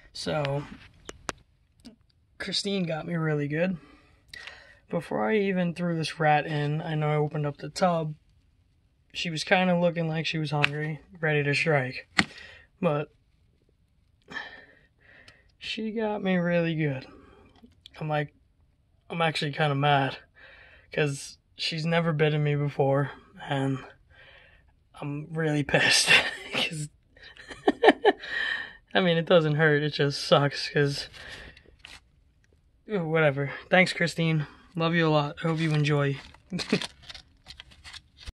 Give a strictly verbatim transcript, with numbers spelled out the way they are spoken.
So, Christine got me really good. Before I even threw this rat in, I know I opened up the tub. She was kind of looking like she was hungry, ready to strike. But she got me really good. I'm like, I'm actually kind of mad because she's never bitten me before, and I'm really pissed because I mean, it doesn't hurt, it just sucks because whatever. Thanks, Christine. Love you a lot. I hope you enjoy.